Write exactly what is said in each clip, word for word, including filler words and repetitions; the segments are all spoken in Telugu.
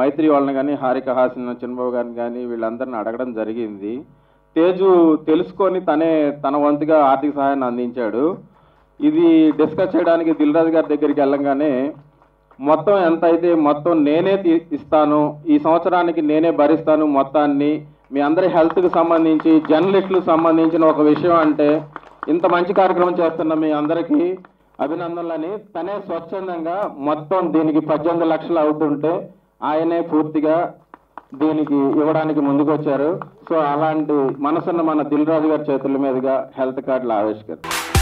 మైత్రి వాళ్ళని కానీ హారిక హాసిన్ చిన్నబాబు గారిని కానీ వీళ్ళందరిని అడగడం జరిగింది. తేజు తెలుసుకొని తనే తన వంతుగా ఆర్థిక సహాయాన్ని అందించాడు. ఇది డిస్కస్ చేయడానికి దిల్ రాజు గారి దగ్గరికి వెళ్ళంగానే మొత్తం ఎంత అయితే మొత్తం నేనే ఇస్తాను, ఈ సంవత్సరానికి నేనే భరిస్తాను మొత్తాన్ని, మీ అందరి హెల్త్కి సంబంధించి జర్నలిస్టులకు సంబంధించిన ఒక విషయం అంటే ఇంత మంచి కార్యక్రమం చేస్తున్న మీ అందరికీ అభినందనలని తనే స్వచ్ఛందంగా మొత్తం దీనికి పద్దెనిమిది లక్షలు అవుతుంటే ఆయనే పూర్తిగా దీనికి ఇవ్వడానికి ముందుకు వచ్చారు. సో అలాంటి మనసున్న మన దిల్ రాజు గారి చేతుల మీదుగా హెల్త్ కార్డులు ఆవిష్కరణ.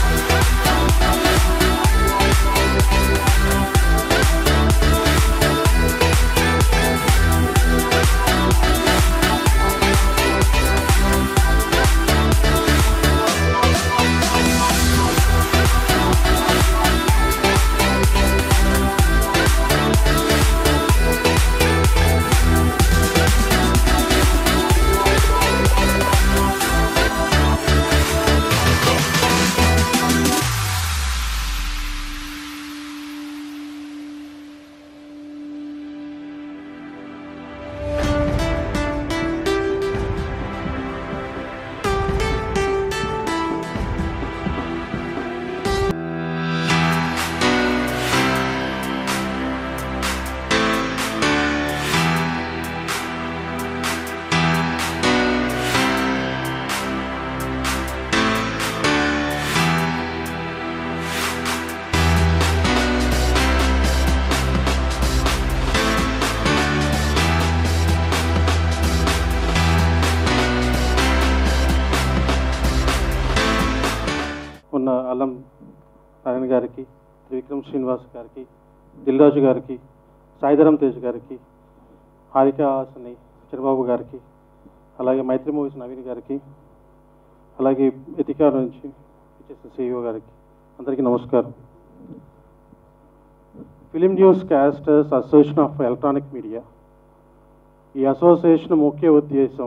ఉన్న అల్లం నారాయణ గారికి, త్రివిక్రమ్ శ్రీనివాస్ గారికి, దిల్ రాజు గారికి, సాయిధరం తేజ్ గారికి, హారిక హాసిని చిరబాబు గారికి, అలాగే మైత్రి మూవీస్ నవీన్ గారికి, అలాగే ఎతికా నుంచి ఇచ్చేసిన సిఇఓ గారికి అందరికీ నమస్కారం. Film news casters association of electronic media, ఈ అసోసియేషన్ ముఖ్య ఉద్దేశం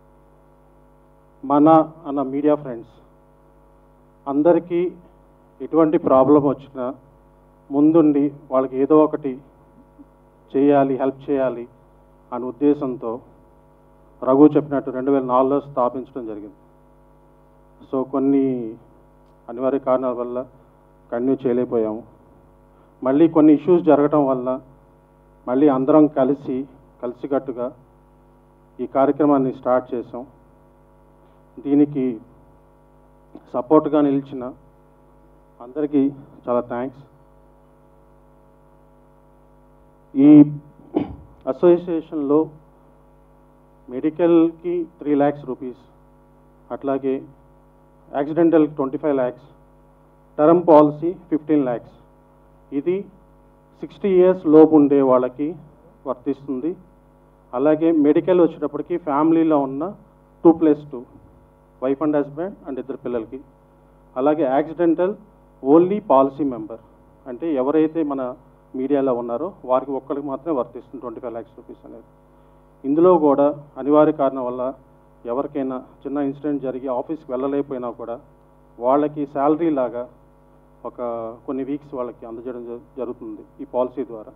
మన అన్న మీడియా ఫ్రెండ్స్ అందరికీ ఎటువంటి ప్రాబ్లం వచ్చినా ముందుండి వాళ్ళకి ఏదో ఒకటి చేయాలి, హెల్ప్ చేయాలి అనే ఉద్దేశంతో రఘు చెప్పినట్టు రెండు వేల నాలుగులో స్థాపించడం జరిగింది. సో కొన్ని అనివార్య కారణాల వల్ల కంటిన్యూ చేయలేకపోయాము. మళ్ళీ కొన్ని ఇష్యూస్ జరగటం వల్ల మళ్ళీ అందరం కలిసి కలిసికట్టుగా ఈ కార్యక్రమాన్ని స్టార్ట్ చేసాం. దీనికి సపోర్ట్గా నిలిచిన అందరికీ చాలా థ్యాంక్స్. ఈ అసోసియేషన్లో మెడికల్కి త్రీ ల్యాక్స్ రూపీస్, అట్లాగే accidental twenty five lakhs, term policy fifteen lakhs. ఇది సిక్స్టీ ఇయర్స్ లోపు ఉండే వాళ్ళకి వర్తిస్తుంది. అలాగే మెడికల్ వచ్చేటప్పటికి ఫ్యామిలీలో ఉన్న two plus two wife and husband and ఇద్దరు పిల్లలకి. అలాగే యాక్సిడెంటల్ ఓన్లీ పాలసీ మెంబర్, అంటే ఎవరైతే మన మీడియాలో ఉన్నారో వారికి ఒక్కరికి మాత్రమే వర్తిస్తుంది ట్వంటీ ఫైవ్ ల్యాక్స్ రూపీస్ అనేది. ఇందులో కూడా అనివార్య కారణం వల్ల ఎవరికైనా చిన్న ఇన్సిడెంట్ జరిగి ఆఫీస్కి వెళ్ళలేకపోయినా కూడా వాళ్ళకి శాలరీ లాగా ఒక కొన్ని వీక్స్ వాళ్ళకి అందజేయడం జరుగుతుంది ఈ పాలసీ ద్వారా.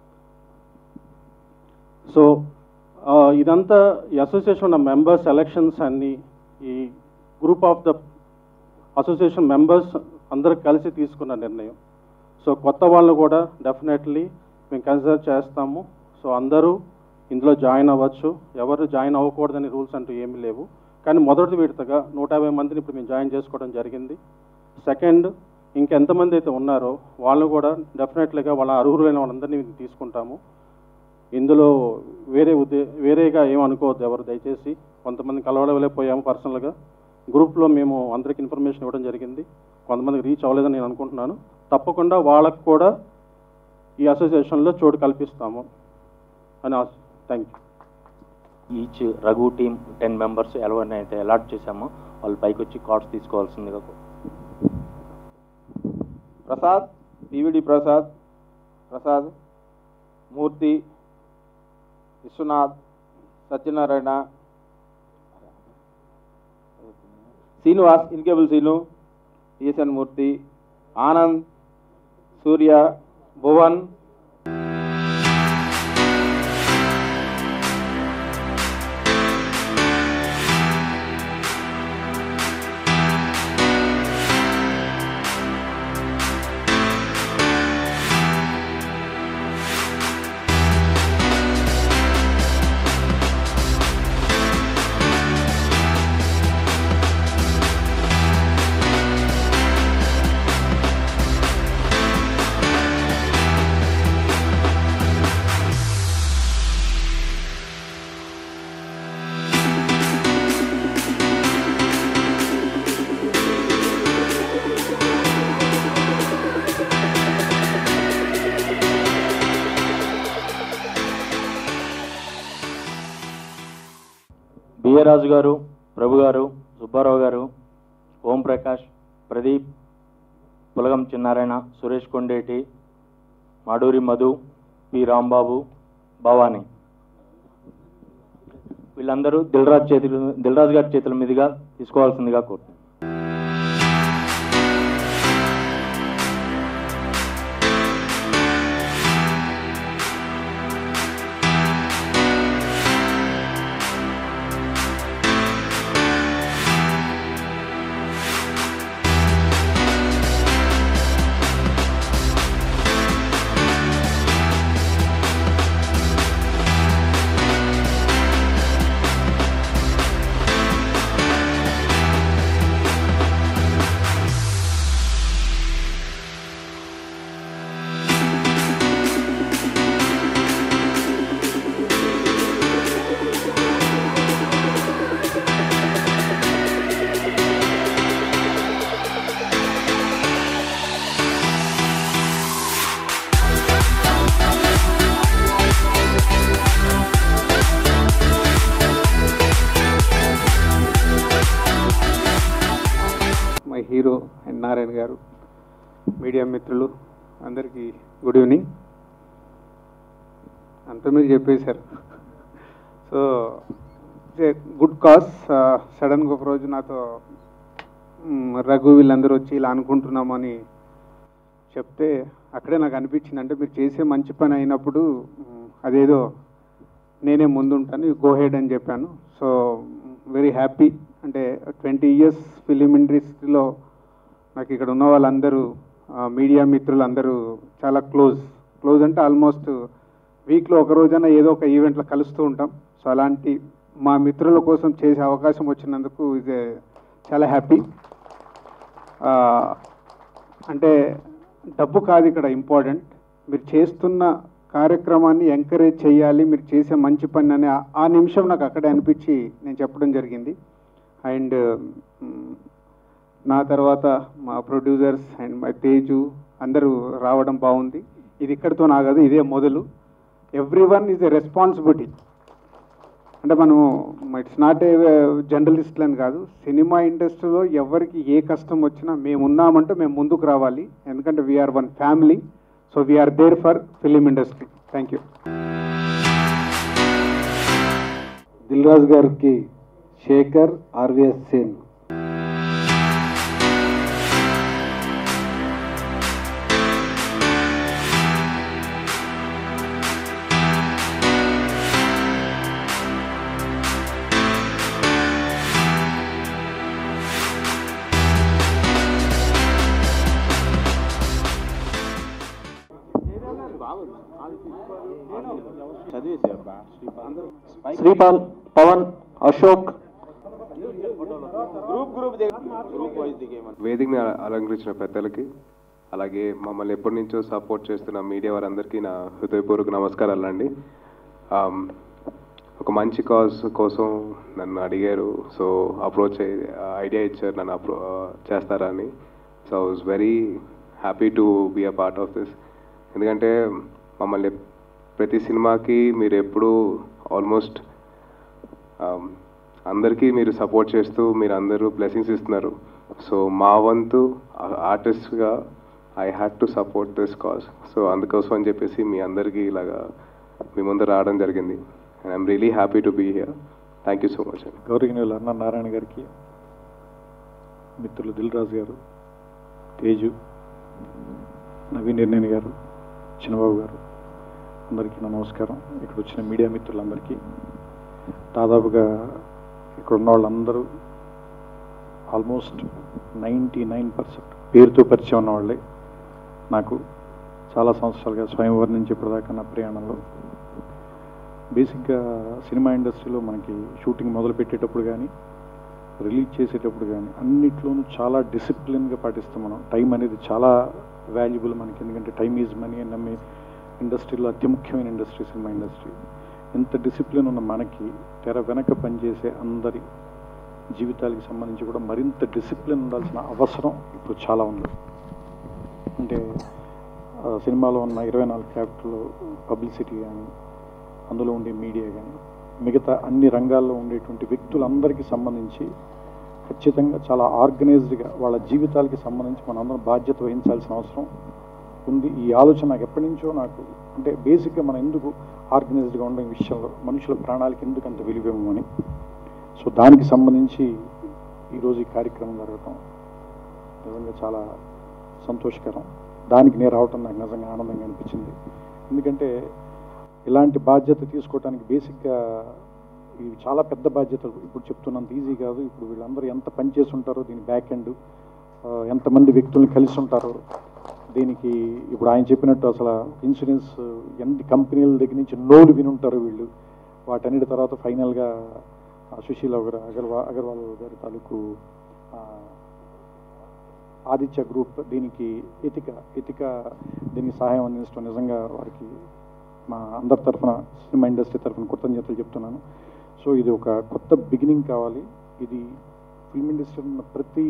సో ఇదంతా ఈ అసోసియేషన్ ఉన్న మెంబర్స్ ఎలక్షన్స్ అన్నీ ఈ group of the association members అందరూ కలిసి తీసుకున్న నిర్ణయం. సో కొత్త వాళ్ళు కూడా డెఫినెట్లీ మేము కన్సిడర్ చేస్తాము. సో అందరూ ఇందులో జాయిన్ అవ్వచ్చు, ఎవరు జాయిన్ అవ్వకూడదని రూల్స్ అంటూ ఏమీ లేవు. కానీ మొదటి విడతగా నూట యాభై మందిని ఇప్పుడు మేము జాయిన్ చేసుకోవడం జరిగింది. సెకండ్, ఇంకెంతమంది అయితే ఉన్నారో వాళ్ళు కూడా డెఫినెట్లీగా వాళ్ళ అర్హులైన వాళ్ళందరినీ తీసుకుంటాము. ఇందులో వేరే ఉద్దే వేరేగా ఏమనుకోవద్దు ఎవరు దయచేసి. కొంతమంది కలవలేకపోయాము పర్సనల్గా, గ్రూప్లో మేము అందరికి ఇన్ఫర్మేషన్ ఇవ్వడం జరిగింది, కొంతమందికి రీచ్ అవ్వలేదని నేను అనుకుంటున్నాను. తప్పకుండా వాళ్ళకు కూడా ఈ అసోసియేషన్లో చోటు కల్పిస్తాము అని ఆశ. Thank you. Each Raghu team ten members ఎవరిని అయితే అలాట్ చేశామో వాళ్ళు పైకి వచ్చి కార్డ్స్ తీసుకోవాల్సిందిగా. ప్రసాద్, పివిడి ప్రసాద్, ప్రసాద్, మూర్తి, విశ్వనాథ్, సత్యనారాయణ, శ్రీనివాస్, ఇన్కేబుల్ సీను, టిఎస్ఎన్ మూర్తి, ఆనంద్, సూర్య, భువన్, అభయరాజు గారు, ప్రభు గారు, సుబ్బారావు గారు, ఓం ప్రకాష్, ప్రదీప్, పులగం చిన్నారాయణ, సురేష్ కొండేటి, మాడూరి మధు, పి రాంబాబు, భవానీ వీళ్ళందరూ దిల్రాజ్ చేతులు దిల్రాజ్ గారి చేతుల మీదుగా తీసుకోవాల్సిందిగా కోరుతున్నాను. హీరో అండ్ నారాయణ గారు, మీడియా మిత్రులు అందరికీ గుడ్ ఈవినింగ్. అంతా మీరు చెప్పేశారు. So good cause. సడన్గా ఒక రోజు నాతో రఘు వీళ్ళందరూ వచ్చి ఇలా అనుకుంటున్నామని చెప్తే అక్కడే నాకు అనిపించింది, అంటే మీరు చేసే మంచి పని అయినప్పుడు అదేదో నేనే ముందుంటాను, గో హెడ్ అని చెప్పాను. So very happy. అంటే ట్వంటీ ఇయర్స్ ఫిలిం ఇండస్ట్రీలో నాకు ఇక్కడ ఉన్న వాళ్ళందరూ మీడియా మిత్రులు అందరూ చాలా క్లోజ్ క్లోజ్ అంటే ఆల్మోస్ట్ వీక్లో ఒక రోజైనా ఏదో ఒక ఈవెంట్లో కలుస్తూ ఉంటాం. సో అలాంటి మా మిత్రుల కోసం చేసే అవకాశం వచ్చినందుకు ఇది చాలా హ్యాపీ. అంటే డబ్బు కాదు ఇక్కడ ఇంపార్టెంట్, మీరు చేస్తున్న కార్యక్రమాన్ని ఎంకరేజ్ చేయాలి, మీరు చేసే మంచి పని అని ఆ నిమిషం నాకు అక్కడే అనిపించి నేను చెప్పడం జరిగింది. అండ్ నా తర్వాత మా ప్రొడ్యూసర్స్ అండ్ మా తేజు అందరూ రావడం బాగుంది. ఇది ఇక్కడితో నాగదు, ఇదే మొదలు. Every one is a responsibility. అంటే మనము ఇట్స్ నాట్ ఏ జర్నలిస్ట్లని కాదు, సినిమా ఇండస్ట్రీలో ఎవరికి ఏ కష్టం వచ్చినా మేము ఉన్నామంటే మేము ముందుకు రావాలి. ఎందుకంటే we're one family. So we're there for film industry. Thank you. Dilraj గారికి శేఖర్, ఆర్విఎస్ సేన్. శ్రీపాల్, పవన్, అశోక్. వేదికని అలంకరించిన పెద్దలకి, అలాగే మమ్మల్ని ఎప్పటి నుంచో సపోర్ట్ చేస్తున్న మీడియా వారందరికీ నా హృదయపూర్వక నమస్కారాలు అండి. ఒక మంచి కాజ్ కోసం నన్ను అడిగారు, సో అప్రోచ్ ఐడియా ఇచ్చారు నన్ను అప్రో చేస్తారని. So I was very happy to be a part of this. ఎందుకంటే మమ్మల్ని ప్రతి సినిమాకి మీరు ఎప్పుడూ ఆల్మోస్ట్ అందరికీ మీరు సపోర్ట్ చేస్తూ మీరు అందరూ బ్లెస్సింగ్స్ ఇస్తున్నారు. సో మా వంతు ఆర్టిస్ట్గా I had to support this cause. So అందుకోసం అని చెప్పేసి మీ అందరికీ ఇలాగా మీ ముందు రావడం జరిగింది. And I'm really happy to be here. Thank you so much అండి. గౌరవనీయులు అన్న నారాయణ గారికి, మిత్రులు దిల్రాజు గారు, తేజు, నవీన్ నిర్ణయ్ గారు, చిన్నబాబు గారు, అందరికీ నా నమస్కారం. ఇక్కడ వచ్చిన మీడియా మిత్రులందరికీ, దాదాపుగా ఇక్కడ ఉన్న వాళ్ళందరూ ఆల్మోస్ట్ నైంటీ నైన్ పర్సెంట్ పేరుతో పరిచయం ఉన్నవాళ్ళే. నాకు చాలా సంవత్సరాలుగా స్వయంవరం నుంచి ఇప్పటిదాకా నా ప్రయాణంలో బేసిక్గా సినిమా ఇండస్ట్రీలో మనకి షూటింగ్ మొదలు పెట్టేటప్పుడు కానీ రిలీజ్ చేసేటప్పుడు కానీ అన్నిట్లోనూ చాలా డిసిప్లిన్గా పాటిస్తాం మనం. టైం అనేది చాలా వాల్యుబుల్ మనకి, ఎందుకంటే టైం ఈజ్ మనీ అని నమ్మే ఇండస్ట్రీలో అతి ముఖ్యమైన ఇండస్ట్రీ సినిమా ఇండస్ట్రీ. ఎంత డిసిప్లిన్ ఉన్న మనకి తెర వెనక పనిచేసే అందరి జీవితాలకు సంబంధించి కూడా మరింత డిసిప్లిన్ ఉండాల్సిన అవసరం ఇప్పుడు చాలా ఉంది. అంటే సినిమాలో ఉన్న ఇరవై నాలుగు క్యారెక్టర్లు పబ్లిసిటీ కానీ, అందులో ఉండే మీడియా కానీ మిగతా అన్ని రంగాల్లో ఉండేటువంటి వ్యక్తులందరికీ సంబంధించి ఖచ్చితంగా చాలా ఆర్గనైజ్డ్గా వాళ్ళ జీవితాలకి సంబంధించి మనందరం బాధ్యత వహించాల్సిన అవసరం ఉంది. ఈ ఆలోచన నాకు ఎప్పటి నుంచో నాకు అంటే బేసిక్గా మనం ఎందుకు ఆర్గనైజ్డ్గా ఉండే విషయంలో మనుషుల ప్రాణాలకి ఎందుకు అంత విలువేమని, సో దానికి సంబంధించి ఈరోజు ఈ కార్యక్రమం జరగటం నిజంగా చాలా సంతోషకరం. దానికి నేను రావటం నాకు నిజంగా ఆనందంగా అనిపించింది. ఎందుకంటే ఇలాంటి బాధ్యత తీసుకోవడానికి బేసిక్గా ఇవి చాలా పెద్ద బాధ్యతలు. ఇప్పుడు చెప్తున్నంత ఈజీ కాదు. ఇప్పుడు వీళ్ళందరూ ఎంత పని చేసి ఉంటారో దీని బ్యాక్ ఎండ్, ఎంతమంది వ్యక్తుల్ని కలిసి ఉంటారో దీనికి. ఇప్పుడు ఆయన చెప్పినట్టు అసలు ఇన్సూరెన్స్ ఎన్ని కంపెనీల దగ్గర నుంచి నోలు వినుంటారు వీళ్ళు. వాటన్నిటి తర్వాత ఫైనల్గా సుశీల గారు అగర్వా అగర్వాల్ గారి తాలూకు ఆదిత్య గ్రూప్ దీనికి ఎతిక ఎతిక దీనికి సహాయం అందించడం నిజంగా వారికి మా అందరి తరఫున సినిమా ఇండస్ట్రీ తరఫున కృతజ్ఞతలు చెప్తున్నాను. సో ఇది ఒక కొత్త బిగినింగ్ కావాలి. ఇది ఫిల్మ్ ఇండస్ట్రీలో ఉన్న ప్రతి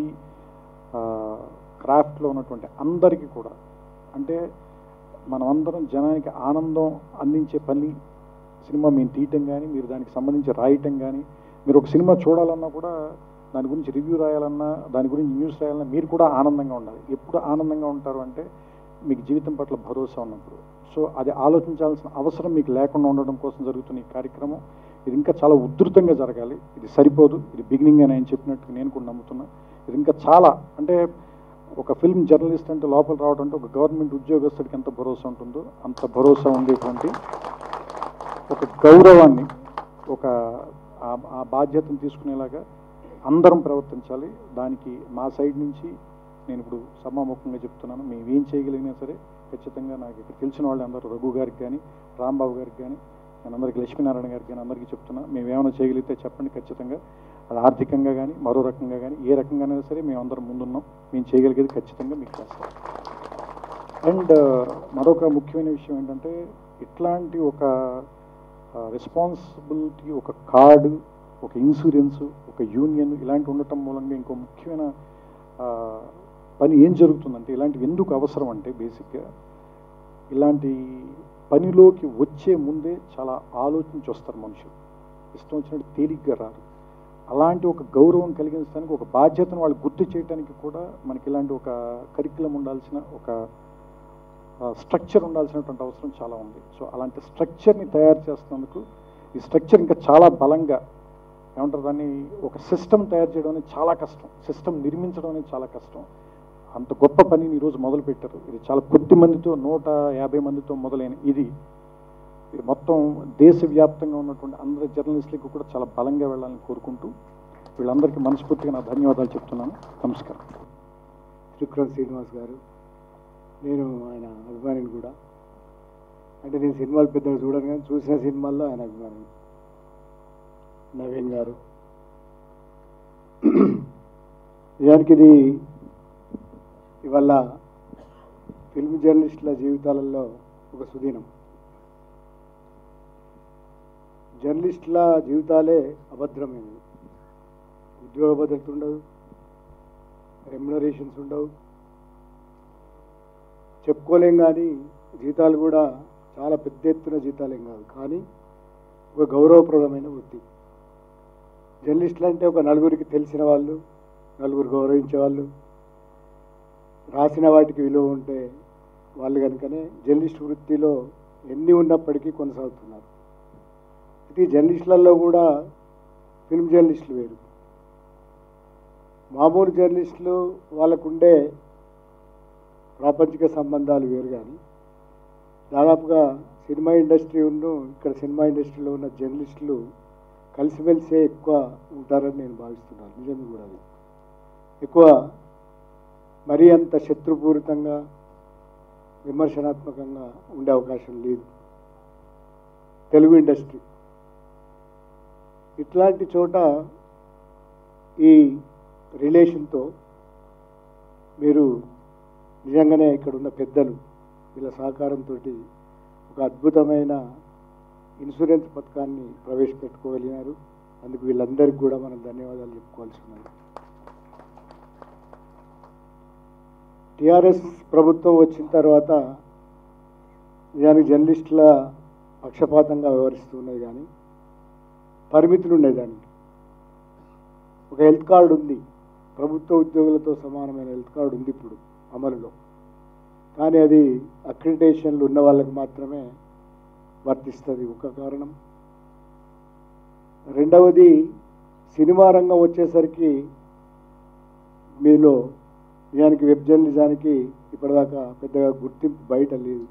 క్రాఫ్ట్లో ఉన్నటువంటి అందరికీ కూడా, అంటే మనమందరం జనానికి ఆనందం అందించే పని సినిమా మేము తీయటం కానీ, మీరు దానికి సంబంధించి రాయటం కానీ, మీరు ఒక సినిమా చూడాలన్నా కూడా దాని గురించి రివ్యూ రాయాలన్నా, దాని గురించి న్యూస్ రాయాలన్నా మీరు కూడా ఆనందంగా ఉండాలి. ఎప్పుడు ఆనందంగా ఉంటారు అంటే మీకు జీవితం పట్ల భరోసా ఉన్నప్పుడు. సో అది ఆలోచించాల్సిన అవసరం మీకు లేకుండా ఉండడం కోసం జరుగుతున్న ఈ కార్యక్రమం ఇది ఇంకా చాలా ఉధృతంగా జరగాలి. ఇది సరిపోదు, ఇది బిగినింగ్ అని ఆయన చెప్పినట్టు నేను కూడా నమ్ముతున్నా. ఇది ఇంకా చాలా, అంటే ఒక ఫిల్మ్ జర్నలిస్ట్ అంటే లోపల రావడం అంటే ఒక గవర్నమెంట్ ఉద్యోగస్తుడికి ఎంత భరోసా ఉంటుందో అంత భరోసా ఉండేటువంటి ఒక గౌరవాన్ని, ఒక ఆ బాధ్యతను తీసుకునేలాగా అందరం ప్రవర్తించాలి. దానికి మా సైడ్ నుంచి నేను ఇప్పుడు సమాముఖంగా చెప్తున్నాను, మేము ఏం చేయగలిగినా సరే ఖచ్చితంగా నాకు ఇక్కడ తెలిసిన వాళ్ళు అందరూ రఘు గారికి కానీ, రాంబాబు గారికి కానీ, నేను అందరికీ లక్ష్మీనారాయణ గారికి కానీ అందరికీ చెప్తున్నా, మేము ఏమైనా చేయగలిగితే చెప్పండి. ఖచ్చితంగా అది ఆర్థికంగా కానీ మరో రకంగా కానీ ఏ రకంగానైనా సరే మేము అందరం ముందున్నాం. మేము చేయగలిగేది ఖచ్చితంగా మీకు చేస్తాం. అండ్ మరొక ముఖ్యమైన విషయం ఏంటంటే ఇట్లాంటి ఒక రెస్పాన్సిబిలిటీ, ఒక కార్డు, ఒక ఇన్సూరెన్సు, ఒక యూనియన్ ఇలాంటి ఉండటం మూలంగా ఇంకో ముఖ్యమైన పని ఏం జరుగుతుందంటే, ఇలాంటివి ఎందుకు అవసరం అంటే బేసిక్గా ఇలాంటి పనిలోకి వచ్చే ముందే చాలా ఆలోచించి వస్తారు మనుషులు. ఇష్టం వచ్చినట్టు తేలిగ్గా రారు. అలాంటి ఒక గౌరవం కలిగించడానికి, ఒక బాధ్యతను వాళ్ళు గుర్తు చేయడానికి కూడా మనకి ఇలాంటి ఒక కరికులం ఉండాల్సిన, ఒక స్ట్రక్చర్ ఉండాల్సినటువంటి అవసరం చాలా ఉంది. సో అలాంటి స్ట్రక్చర్ని తయారు చేస్తున్నందుకు ఈ స్ట్రక్చర్ ఇంకా చాలా బలంగా ఏమంటారు దాన్ని, ఒక సిస్టమ్ తయారు చేయడం అనేది చాలా కష్టం, సిస్టమ్ నిర్మించడం అనేది చాలా కష్టం. అంత గొప్ప పనిని ఈరోజు మొదలుపెట్టారు. ఇది చాలా కొద్ది మందితో, నూట యాభై మందితో మొదలైన ఇది ఇది మొత్తం దేశవ్యాప్తంగా ఉన్నటువంటి అందరి జర్నలిస్టులకు కూడా చాలా బలంగా వెళ్ళాలని కోరుకుంటూ వీళ్ళందరికీ మనస్ఫూర్తిగా నా ధన్యవాదాలు చెప్తున్నాను. నమస్కారం. త్రివిక్రమ్ శ్రీనివాస్ గారు, నేను ఆయన అభిమానిని కూడా. అంటే నేను సినిమాలు పెద్దగా చూడను కానీ చూసిన సినిమాల్లో ఆయన అభిమాని. నవీన్ గారు, నిజానికి ఇది ఇవాళ ఫిల్మ్ జర్నలిస్టుల జీవితాలలో ఒక సుదినం. జర్నలిస్టుల జీవితాలే అభద్రమైనవి. ఉద్యోగ భద్రత ఉండదు, రెమ్యునరేషన్స్ ఉండవు, చెప్పుకోలేం. కానీ జీతాలు కూడా చాలా పెద్ద ఎత్తున జీతాలేం కాదు, కానీ ఒక గౌరవప్రదమైన వృత్తి. జర్నలిస్టులు అంటే ఒక నలుగురికి తెలిసిన వాళ్ళు, నలుగురు గౌరవించే వాళ్ళు, రాసిన వాటికి విలువ ఉంటే వాళ్ళు కనుకనే జర్నలిస్ట్ వృత్తిలో ఎన్ని ఉన్నప్పటికీ కొనసాగుతున్నారు. ఇది జర్నలిస్టులలో కూడా ఫిల్మ్ జర్నలిస్టులు వేరు. మామూలు జర్నలిస్టులు వాళ్ళకుండే ప్రాపంచిక సంబంధాలు వేరు. కానీ దాదాపుగా సినిమా ఇండస్ట్రీ ఉన్న ఇక్కడ సినిమా ఇండస్ట్రీలో ఉన్న జర్నలిస్టులు కలిసిమెలిసే ఎక్కువ ఉంటారని నేను భావిస్తున్నాను. నిజంగా కూడా అది ఎక్కువ మరీ అంత శత్రుపూరితంగా విమర్శనాత్మకంగా ఉండే అవకాశం లేదు తెలుగు ఇండస్ట్రీ. ఇట్లాంటి చోట ఈ రిలేషన్తో మీరు నిజంగానే ఇక్కడ ఉన్న పెద్దలు వీళ్ళ సహకారంతో ఒక అద్భుతమైన ఇన్సూరెన్స్ పథకాన్ని ప్రవేశపెట్టుకోగలిగినారు. అందుకు వీళ్ళందరికీ కూడా మనం ధన్యవాదాలు చెప్పుకోవాల్సి ఉన్నది. టీఆర్ఎస్ ప్రభుత్వం వచ్చిన తర్వాత నిజానికి జర్నలిస్టుల పక్షపాతంగా వ్యవహరిస్తున్నది. కానీ పరిమితులు ఉన్నాయి దానికి. ఒక హెల్త్ కార్డు ఉంది, ప్రభుత్వ ఉద్యోగులతో సమానమైన హెల్త్ కార్డు ఉంది ఇప్పుడు అమలులో. కానీ అది అక్రిడిటేషన్లు ఉన్న వాళ్ళకి మాత్రమే వర్తిస్తుంది, ఒక కారణం. రెండవది, సినిమా రంగం వచ్చేసరికి మీలో నిజానికి వెబ్ జర్నలిజానికి ఇప్పటిదాకా పెద్దగా గుర్తింపు బయట లేదు.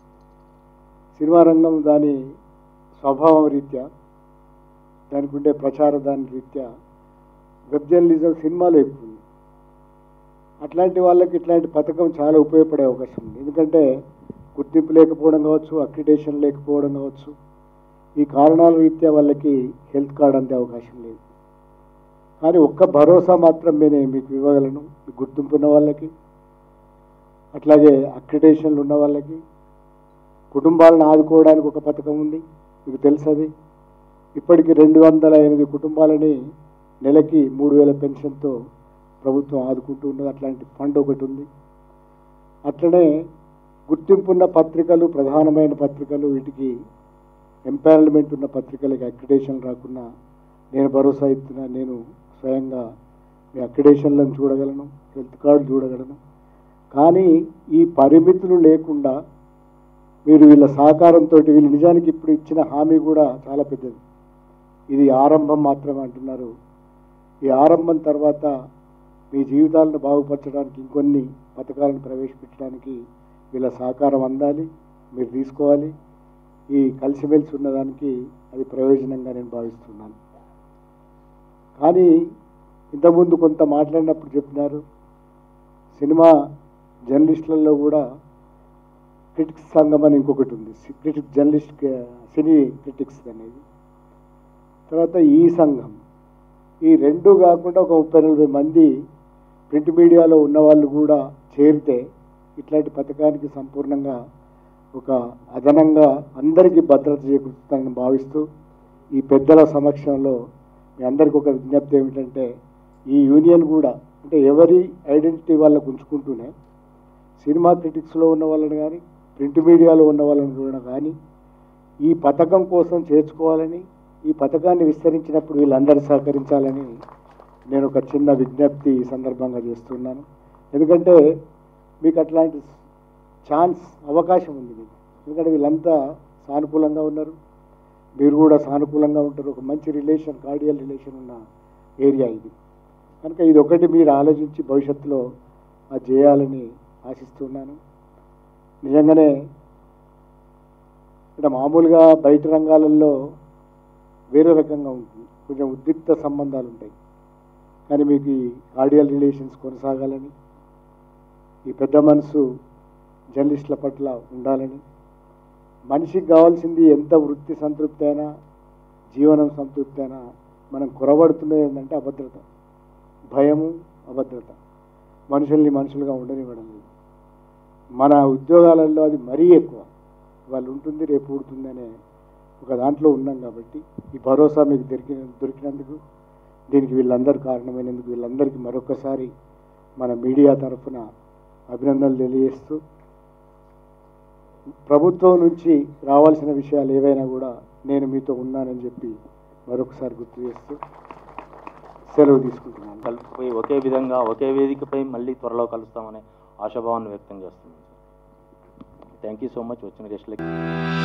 సినిమా రంగం దాని స్వభావం రీత్యా, దానికి ఉండే ప్రచార దాని రీత్యా వెబ్ జర్నలిజం సినిమాలో ఎక్కువ ఉంది. అట్లాంటి వాళ్ళకి ఇట్లాంటి పథకం చాలా ఉపయోగపడే అవకాశం ఉంది. ఎందుకంటే గుర్తింపు లేకపోవడం కావచ్చు, అక్రిడిటేషన్ లేకపోవడం కావచ్చు, ఈ కారణాల రీత్యా వాళ్ళకి హెల్త్ కార్డ్ అందే అవకాశం లేదు. కానీ ఒక్క భరోసా మాత్రం నేను మీకు ఇవ్వగలను, మీకు గుర్తింపు ఉన్న వాళ్ళకి, అట్లాగే అక్రిడిటేషన్లు ఉన్న వాళ్ళకి. కుటుంబాలను ఆదుకోవడానికి ఒక పథకం ఉంది, మీకు తెలుసు. అది ఇప్పటికీ రెండు వందల ఎనిమిది కుటుంబాలని నెలకి మూడు వేల పెన్షన్తో ప్రభుత్వం ఆదుకుంటూ ఉన్నది. అట్లాంటి ఫండ్ ఒకటి ఉంది. అట్లనే గుర్తింపున్న పత్రికలు, ప్రధానమైన పత్రికలు, వీటికి ఎంపానల్మెంట్ ఉన్న పత్రికలకి అక్రిడిటేషన్ రాకున్నా నేను భరోసా ఇస్తున్నా, నేను స్వయంగా మీ అక్రిడిటేషన్లను చూడగలను, హెల్త్ కార్డు చూడగలను. కానీ ఈ పరిమితులు లేకుండా మీరు వీళ్ళ సహకారంతో, వీళ్ళు నిజానికి ఇప్పుడు ఇచ్చిన హామీ కూడా చాలా పెద్దది. ఇది ఆరంభం మాత్రమే అంటున్నారు. ఈ ఆరంభం తర్వాత మీ జీవితాలను బాగుపరచడానికి ఇంకొన్ని పథకాలను ప్రవేశపెట్టడానికి వీళ్ళ సహకారం అందాలి, మీరు తీసుకోవాలి. ఈ కలిసిమెలిసి ఉన్నదానికి అది ప్రయోజనంగా నేను భావిస్తున్నాను. కానీ ఇంతకుముందు కొంత మాట్లాడినప్పుడు చెప్పినారు, సినిమా జర్నలిస్టులలో కూడా క్రిటిక్స్ సంఘం అని ఇంకొకటి ఉంది, క్రిటిక్ జర్నలిస్ట్ సినీ క్రిటిక్స్ అనేది. తర్వాత ఈ సంఘం, ఈ రెండు కాకుండా ఒక ముప్పై నలభై మంది ప్రింట్ మీడియాలో ఉన్నవాళ్ళు కూడా చేరితే ఇట్లాంటి పథకానికి సంపూర్ణంగా ఒక అదనంగా అందరికీ భద్రత చేకూరుతుందని భావిస్తూ ఈ పెద్దల సమక్షంలో మీ అందరికీ ఒక విజ్ఞప్తి ఏమిటంటే, ఈ యూనియన్ కూడా అంటే ఎవరి ఐడెంటిటీ వాళ్ళకు ఉంచుకుంటూనే సినిమా క్రిటిక్స్లో ఉన్న వాళ్ళని కానీ, ప్రింట్ మీడియాలో ఉన్న వాళ్ళని కూడా కానీ ఈ పథకం కోసం చేర్చుకోవాలని, ఈ పథకాన్ని విస్తరించినప్పుడు వీళ్ళందరూ సహకరించాలని నేను ఒక చిన్న విజ్ఞప్తి ఈ సందర్భంగా చేస్తున్నాను. ఎందుకంటే మీకు అట్లాంటి ఛాన్స్, అవకాశం ఉంది మీకు. ఎందుకంటే వీళ్ళంతా సానుకూలంగా ఉన్నారు, మీరు కూడా సానుకూలంగా ఉంటారు. ఒక మంచి రిలేషన్, కార్డియల్ రిలేషన్ ఉన్న ఏరియా ఇది. కనుక ఇది ఒకటి మీరు ఆలోచించి భవిష్యత్తులో అది చేయాలని ఆశిస్తున్నాను. నిజంగానే ఇక్కడ మామూలుగా బయట రంగాలలో వేరే రకంగా ఉంటుంది, కొంచెం ఉద్రిక్త సంబంధాలు ఉంటాయి. కానీ మీకు ఈ కార్డియల్ రిలేషన్స్ కొనసాగాలని, ఈ పెద్ద మనసు జర్నలిస్టుల పట్ల ఉండాలని, మనిషికి కావాల్సింది ఎంత వృత్తి సంతృప్తి అయినా, జీవనం సంతృప్తి అయినా మనం కొరబడుతున్నది ఏంటంటే అభద్రత, భయము, అభద్రత. మనుషుల్ని మనుషులుగా ఉండనివ్వడం లేదు. మన ఉద్యోగాలలో అది మరీ ఎక్కువ. వాళ్ళు ఉంటుంది, రేపు ఊడుతుంది అనే ఒక దాంట్లో ఉన్నాం. కాబట్టి ఈ భరోసా మీకు దొరికిన దొరికినందుకు, దీనికి వీళ్ళందరూ కారణమైనందుకు వీళ్ళందరికీ మరొకసారి మన మీడియా తరఫున అభినందనలు తెలియజేస్తూ, ప్రభుత్వం నుంచి రావాల్సిన విషయాలు ఏవైనా కూడా నేను మీతో ఉన్నానని చెప్పి మరొకసారి గుర్తు చేస్తూ సెలవు తీసుకుంటున్నాను. కలిసిపోయి ఒకే విధంగా ఒకే వేదికపై మళ్ళీ త్వరలో కలుస్తామనే ఆశాభావాన్ని వ్యక్తం చేస్తున్నాను. థ్యాంక్ యూ సో మచ్ వచ్చిన గెస్ట్లకి.